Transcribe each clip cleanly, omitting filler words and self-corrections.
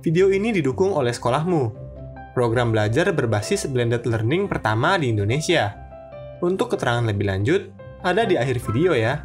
Video ini didukung oleh sekolahmu, program belajar berbasis blended learning pertama di Indonesia. Untuk keterangan lebih lanjut, ada di akhir video ya.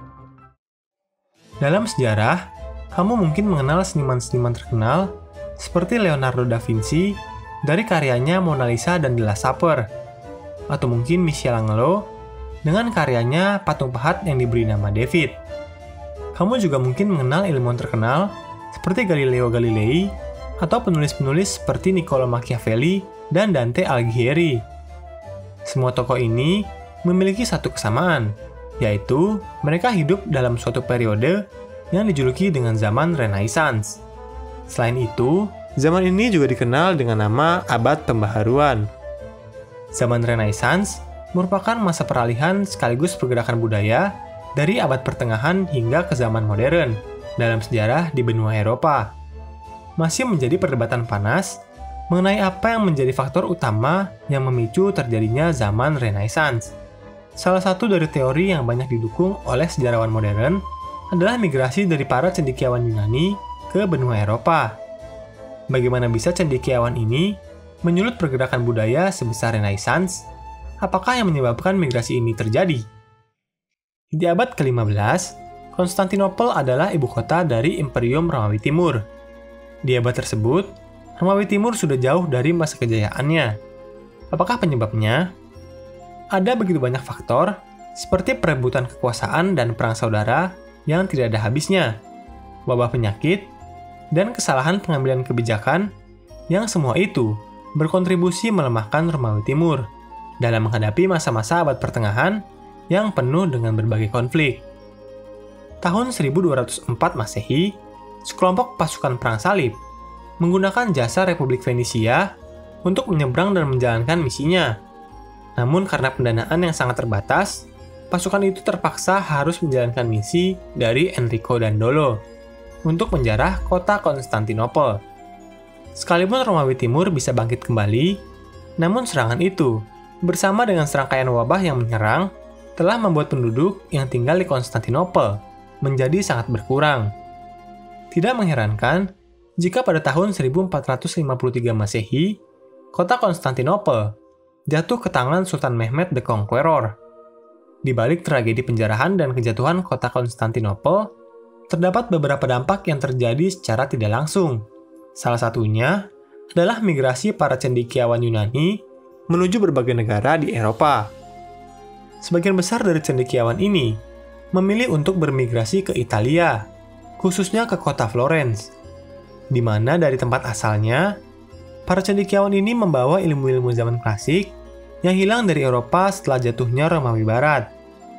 Dalam sejarah, kamu mungkin mengenal seniman-seniman terkenal seperti Leonardo da Vinci dari karyanya Mona Lisa dan The Last Supper, atau mungkin Michelangelo dengan karyanya patung pahat yang diberi nama David. Kamu juga mungkin mengenal ilmuwan terkenal seperti Galileo Galilei atau penulis-penulis seperti Niccolo Machiavelli dan Dante Alighieri. Semua tokoh ini memiliki satu kesamaan, yaitu mereka hidup dalam suatu periode yang dijuluki dengan zaman Renaissance. Selain itu, zaman ini juga dikenal dengan nama Abad Pembaharuan. Zaman Renaissance merupakan masa peralihan sekaligus pergerakan budaya dari abad pertengahan hingga ke zaman modern dalam sejarah di benua Eropa. Masih menjadi perdebatan panas mengenai apa yang menjadi faktor utama yang memicu terjadinya zaman Renaissance. Salah satu dari teori yang banyak didukung oleh sejarawan modern adalah migrasi dari para cendekiawan Yunani ke benua Eropa. Bagaimana bisa cendekiawan ini menyulut pergerakan budaya sebesar Renaissance? Apakah yang menyebabkan migrasi ini terjadi? Di abad ke-15, Konstantinopel adalah ibu kota dari Imperium Romawi Timur. Di abad tersebut, Romawi Timur sudah jauh dari masa kejayaannya. Apakah penyebabnya? Ada begitu banyak faktor, seperti perebutan kekuasaan dan perang saudara yang tidak ada habisnya, wabah penyakit, dan kesalahan pengambilan kebijakan yang semua itu berkontribusi melemahkan Romawi Timur dalam menghadapi masa-masa abad pertengahan yang penuh dengan berbagai konflik. Tahun 1204 Masehi, sekelompok pasukan perang salib menggunakan jasa Republik Venesia untuk menyeberang dan menjalankan misinya. Namun karena pendanaan yang sangat terbatas, pasukan itu terpaksa harus menjalankan misi dari Enrico Dandolo untuk menjarah kota Konstantinopel. Sekalipun Romawi Timur bisa bangkit kembali, namun serangan itu bersama dengan serangkaian wabah yang menyerang telah membuat penduduk yang tinggal di Konstantinopel menjadi sangat berkurang. Tidak mengherankan jika pada tahun 1453 Masehi, kota Konstantinopel jatuh ke tangan Sultan Mehmed the Conqueror. Di balik tragedi penjarahan dan kejatuhan kota Konstantinopel, terdapat beberapa dampak yang terjadi secara tidak langsung. Salah satunya adalah migrasi para cendekiawan Yunani menuju berbagai negara di Eropa. Sebagian besar dari cendekiawan ini memilih untuk bermigrasi ke Italia, khususnya ke kota Florence, di mana dari tempat asalnya, para cendekiawan ini membawa ilmu-ilmu zaman klasik yang hilang dari Eropa setelah jatuhnya Romawi Barat.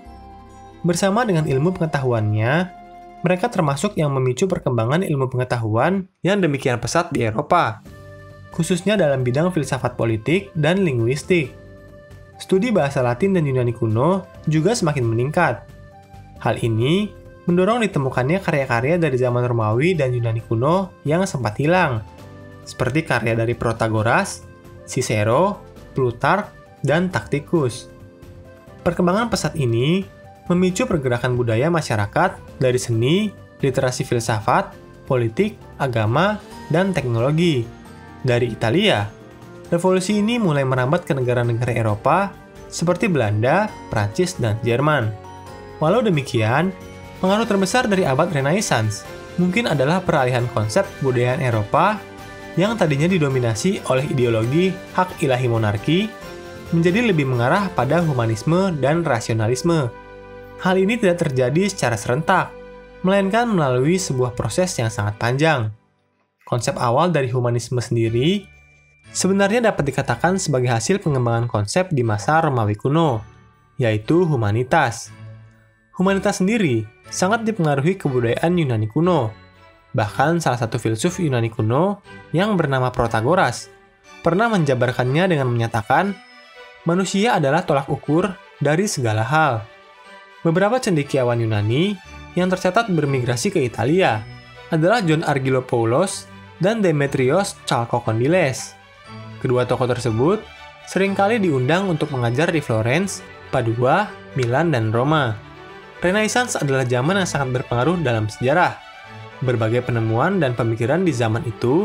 Bersama dengan ilmu pengetahuannya, mereka termasuk yang memicu perkembangan ilmu pengetahuan yang demikian pesat di Eropa, khususnya dalam bidang filsafat politik dan linguistik. Studi bahasa Latin dan Yunani kuno juga semakin meningkat. Hal ini mendorong ditemukannya karya-karya dari zaman Romawi dan Yunani kuno yang sempat hilang, seperti karya dari Protagoras, Cicero, Plutarch, dan Tacitus. Perkembangan pesat ini memicu pergerakan budaya masyarakat dari seni, literasi filsafat, politik, agama, dan teknologi. Dari Italia, revolusi ini mulai merambat ke negara-negara Eropa seperti Belanda, Prancis, dan Jerman. Walau demikian, pengaruh terbesar dari abad Renaissance mungkin adalah peralihan konsep kebudayaan Eropa yang tadinya didominasi oleh ideologi hak ilahi monarki menjadi lebih mengarah pada humanisme dan rasionalisme. Hal ini tidak terjadi secara serentak, melainkan melalui sebuah proses yang sangat panjang. Konsep awal dari humanisme sendiri sebenarnya dapat dikatakan sebagai hasil pengembangan konsep di masa Romawi kuno, yaitu humanitas. Humanitas sendiri sangat dipengaruhi kebudayaan Yunani kuno. Bahkan salah satu filsuf Yunani kuno yang bernama Protagoras pernah menjabarkannya dengan menyatakan manusia adalah tolak ukur dari segala hal. Beberapa cendekiawan Yunani yang tercatat bermigrasi ke Italia adalah John Argylopoulos dan Demetrios Chalkokondyles. Kedua tokoh tersebut seringkali diundang untuk mengajar di Florence, Padua, Milan, dan Roma. Renaissance adalah zaman yang sangat berpengaruh dalam sejarah. Berbagai penemuan dan pemikiran di zaman itu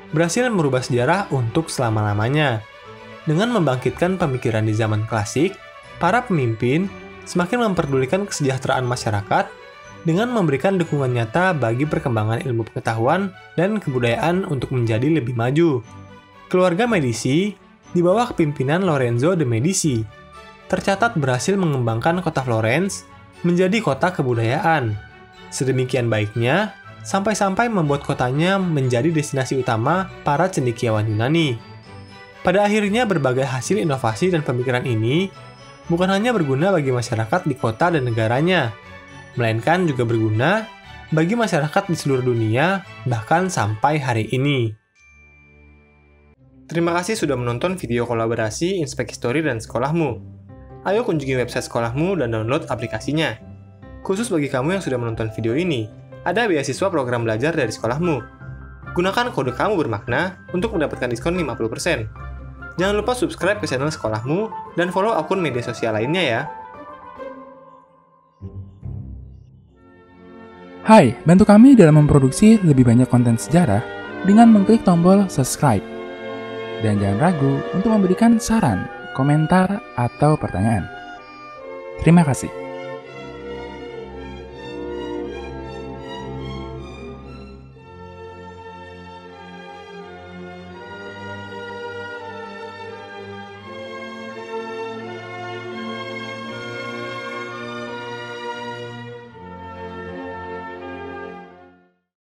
berhasil merubah sejarah untuk selama-lamanya. Dengan membangkitkan pemikiran di zaman klasik, para pemimpin semakin memperdulikan kesejahteraan masyarakat dengan memberikan dukungan nyata bagi perkembangan ilmu pengetahuan dan kebudayaan untuk menjadi lebih maju. Keluarga Medici, di bawah kepemimpinan Lorenzo de Medici, tercatat berhasil mengembangkan kota Florence menjadi kota kebudayaan. Sedemikian baiknya, sampai-sampai membuat kotanya menjadi destinasi utama para cendekiawan Yunani. Pada akhirnya, berbagai hasil inovasi dan pemikiran ini bukan hanya berguna bagi masyarakat di kota dan negaranya, melainkan juga berguna bagi masyarakat di seluruh dunia, bahkan sampai hari ini. Terima kasih sudah menonton video kolaborasi Inspek History dan Sekolahmu. Ayo kunjungi website sekolahmu dan download aplikasinya. Khusus bagi kamu yang sudah menonton video ini, ada beasiswa program belajar dari sekolahmu. Gunakan kode kamu bermakna untuk mendapatkan diskon 50%. Jangan lupa subscribe ke channel sekolahmu dan follow akun media sosial lainnya ya. Hai, bantu kami dalam memproduksi lebih banyak konten sejarah dengan mengklik tombol subscribe. Dan jangan ragu untuk memberikan saran, komentar, atau pertanyaan. Terima kasih.